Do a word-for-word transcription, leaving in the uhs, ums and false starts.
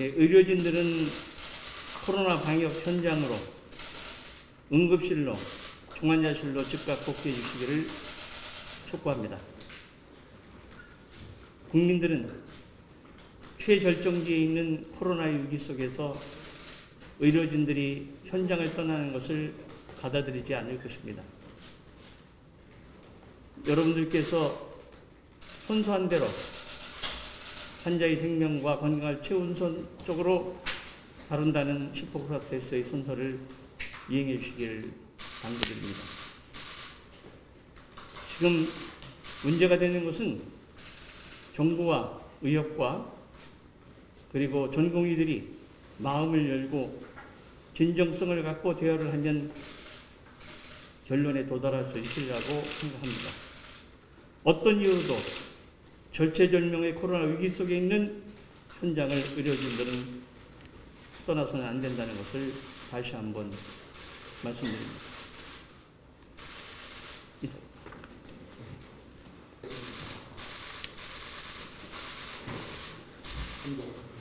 예, 의료진들은 코로나 방역 현장으로 응급실로 중환자실로 즉각 복귀해 주시기를 촉구합니다. 국민들은 최절정기에 있는 코로나 위기 속에서 의료진들이 현장을 떠나는 것을 받아들이지 않을 것입니다. 여러분들께서 손소한 대로 환자의 생명과 건강을 최우선적으로 다룬다는 히포크라테스의 선서를 이행해 주시기를 당부드립니다. 지금 문제가 되는 것은 정부와 의협과 그리고 전공의들이 마음을 열고 진정성을 갖고 대화를 하면 결론에 도달할 수 있으리라고 생각합니다. 어떤 이유로도 절체절명의 코로나 위기 속에 있는 현장을 의료진들은 떠나서는 안 된다는 것을 다시 한번 말씀드립니다. 이상.